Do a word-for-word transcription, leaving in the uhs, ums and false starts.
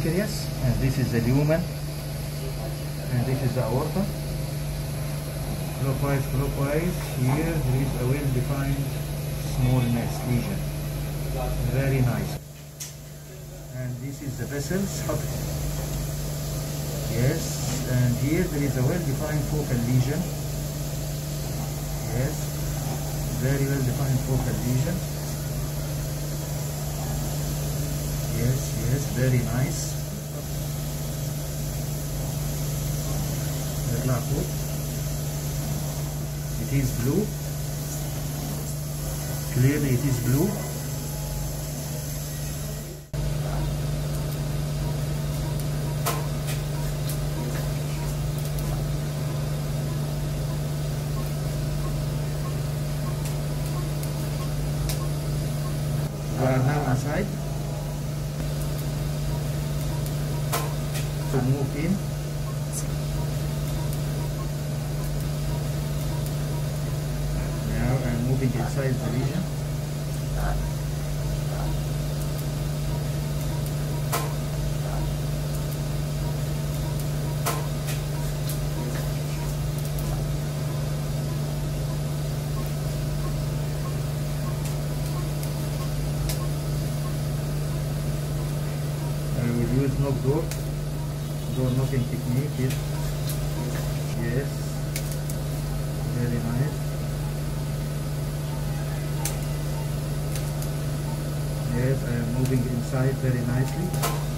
pancreas, and this is the lumen, and this is the aorta. Clockwise, clockwise, here there is a well-defined small mass lesion. Very nice. And this is the vessels. Yes, and here there is a well-defined focal lesion. Yes, very well-defined focal lesion. Yes, yes, very nice. It is blue. Clearly it is blue. We are now inside. To move in. Now I'm moving inside the lesion. I will use knock door. Door knocking technique. Yes, yes, very nice. Yes, I am moving inside very nicely.